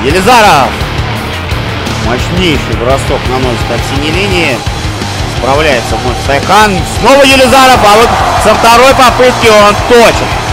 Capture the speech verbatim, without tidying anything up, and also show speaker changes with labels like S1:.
S1: Елизаров. Мощнейший бросок наносит от синей линии. Справляется вновь Сайхан. Снова Елизаров, а вот со второй попытки он точит.